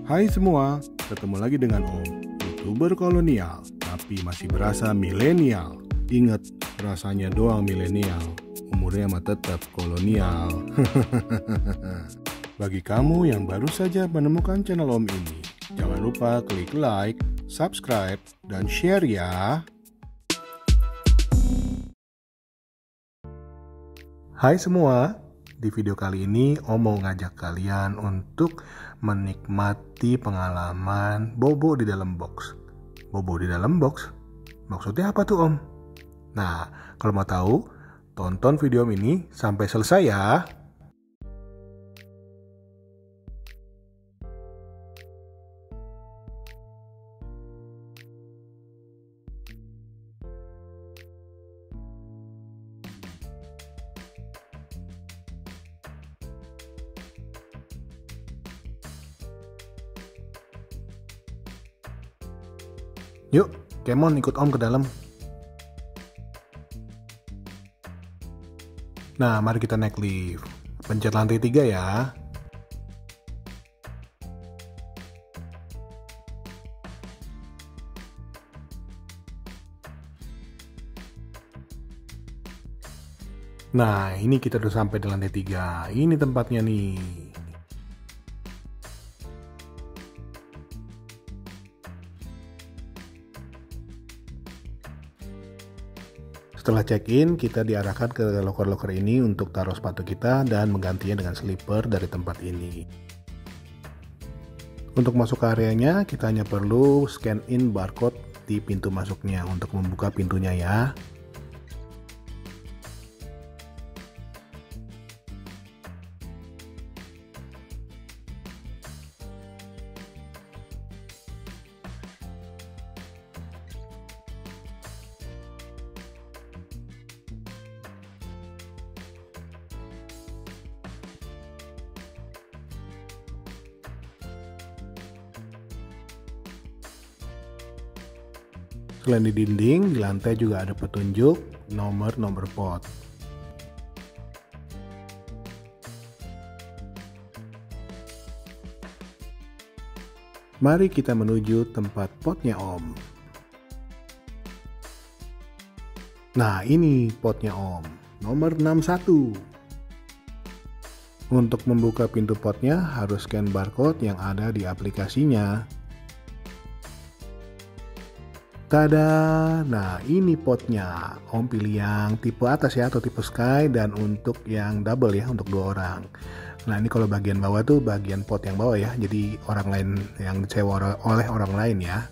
Hai semua, ketemu lagi dengan Om, YouTuber kolonial, tapi masih berasa milenial. Ingat, rasanya doang milenial, umurnya mah tetap kolonial. Bagi kamu yang baru saja menemukan channel Om ini, jangan lupa klik like, subscribe, dan share ya. Hai semua, di video kali ini Om mau ngajak kalian untuk menikmati pengalaman bobo di dalam box. Bobo di dalam box? Maksudnya apa tuh Om? Nah, kalau mau tahu, tonton video ini sampai selesai ya. Yuk, Kemon ikut Om ke dalam. Nah, mari kita naik lift. Pencet lantai 3 ya. Nah, ini kita udah sampai di lantai 3. Ini tempatnya nih. Setelah check-in, kita diarahkan ke loker-loker ini untuk taruh sepatu kita dan menggantinya dengan slipper dari tempat ini. Untuk masuk ke areanya, kita hanya perlu scan in barcode di pintu masuknya untuk membuka pintunya ya. Selain di dinding, di lantai juga ada petunjuk nomor-nomor pot. Mari kita menuju tempat potnya Om. Nah, ini potnya Om, nomor 61. Untuk membuka pintu potnya harus scan barcode yang ada di aplikasinya. Tada! Nah, ini potnya. Om pilih yang tipe atas ya, atau tipe sky, dan untuk yang double ya, untuk 2 orang. Nah, ini kalau bagian bawah tuh bagian pot yang bawah ya, jadi orang lain yang disewa oleh orang lain ya.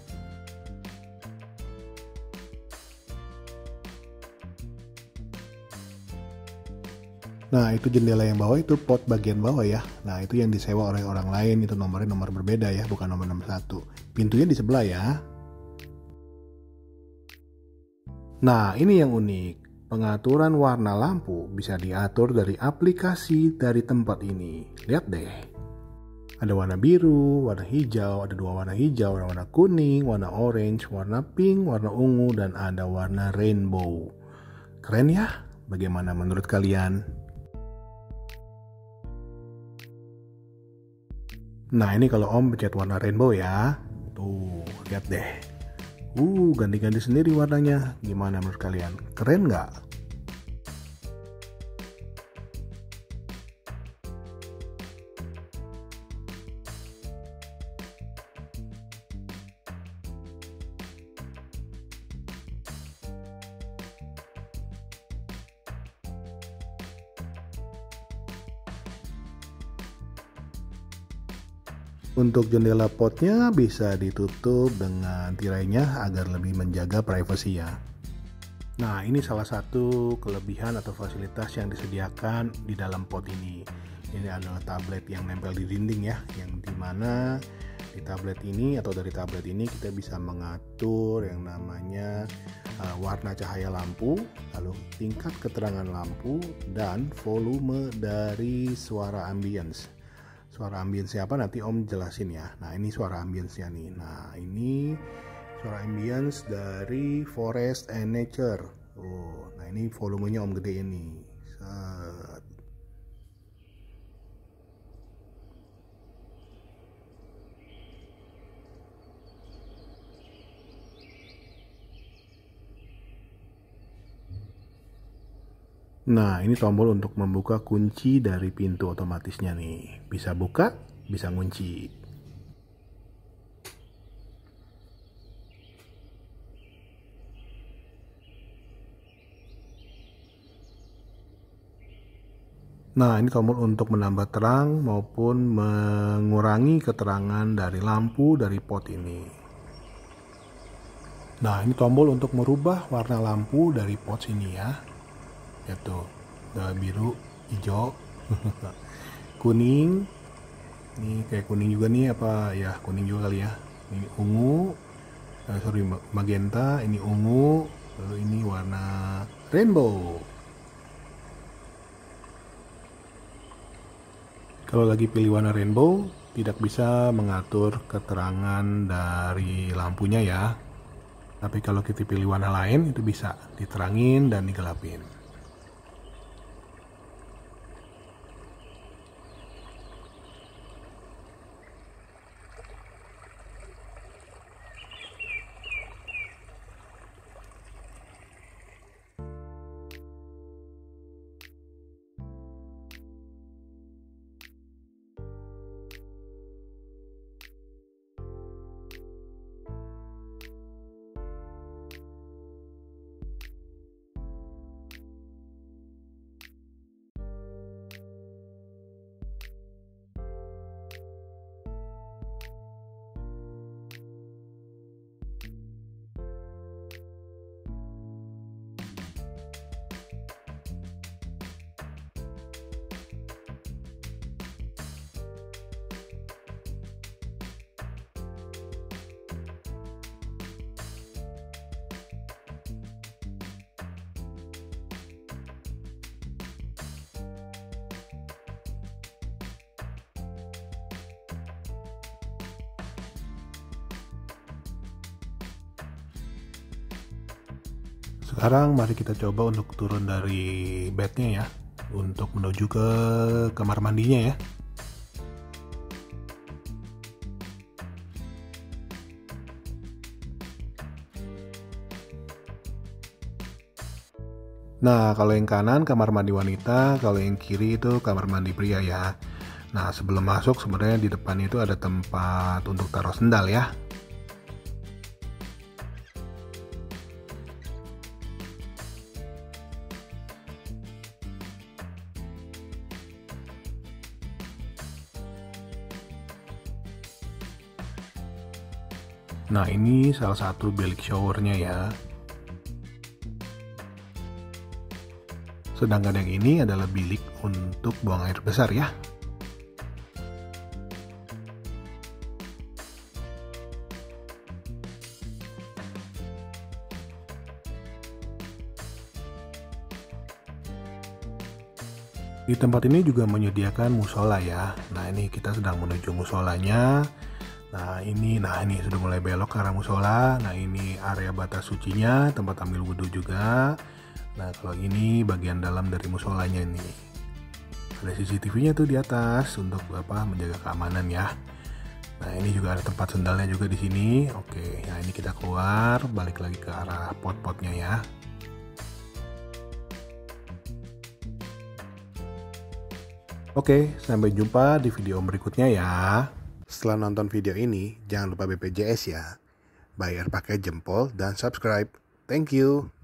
Nah, itu jendela yang bawah itu pot bagian bawah ya. Nah, itu yang disewa oleh orang lain, itu nomornya nomor berbeda ya, bukan nomor 61. Pintunya di sebelah ya. Nah, ini yang unik. Pengaturan warna lampu bisa diatur dari aplikasi dari tempat ini. Lihat deh. Ada warna biru, warna hijau, ada 2 warna hijau, warna kuning, warna orange, warna pink, warna ungu, dan ada warna rainbow. Keren ya? Bagaimana menurut kalian? Nah, ini kalau Om pencet warna rainbow ya. Tuh, lihat deh. Ganti-ganti sendiri warnanya. Gimana menurut kalian? Keren nggak? Untuk jendela potnya bisa ditutup dengan tirainya agar lebih menjaga privasi ya. Nah, ini salah satu kelebihan atau fasilitas yang disediakan di dalam pot ini. Ini adalah tablet yang nempel di dinding ya, yang dimana di tablet ini atau dari tablet ini kita bisa mengatur yang namanya warna cahaya lampu, lalu tingkat keterangan lampu, dan volume dari suara ambience. Suara ambience apa nanti Om jelasin ya. Nah, ini suara ambience-nya nih. Nah, ini suara ambience dari Forest and Nature. Nah ini volumenya Om gede ini. Set. Nah, ini tombol untuk membuka kunci dari pintu otomatisnya nih. Bisa buka, bisa ngunci. Nah, ini tombol untuk menambah terang maupun mengurangi keterangan dari lampu dari pot ini. Nah, ini tombol untuk merubah warna lampu dari pot sini ya. Yaitu biru, hijau, kuning. Ini kayak kuning juga nih, apa ya, kuning juga kali ya. Ini ungu, magenta, ini ungu, lalu ini warna rainbow. Kalau lagi pilih warna rainbow, tidak bisa mengatur keterangan dari lampunya ya. Tapi kalau kita pilih warna lain, itu bisa diterangin dan digelapin. Sekarang mari kita coba untuk turun dari bednya ya, untuk menuju ke kamar mandinya ya. Nah, kalau yang kanan kamar mandi wanita, kalau yang kiri itu kamar mandi pria ya. Nah, sebelum masuk sebenarnya di depan itu ada tempat untuk taruh sendal ya. Nah, ini salah satu bilik showernya ya. Sedangkan yang ini adalah bilik untuk buang air besar ya. Di tempat ini juga menyediakan musola ya. Nah, ini kita sedang menuju musolanya. Nah ini sudah mulai belok ke arah musola. Nah ini area batas sucinya, tempat ambil wudhu juga. Nah kalau ini bagian dalam dari musolanya nih. Ada CCTV-nya tuh di atas untuk menjaga keamanan ya. Nah ini juga ada tempat sendalnya juga di sini. Oke, nah ini kita keluar, balik lagi ke arah pot-potnya ya. Oke, sampai jumpa di video berikutnya ya. Setelah nonton video ini, jangan lupa BPJS ya. Bayar pakai jempol dan subscribe. Thank you.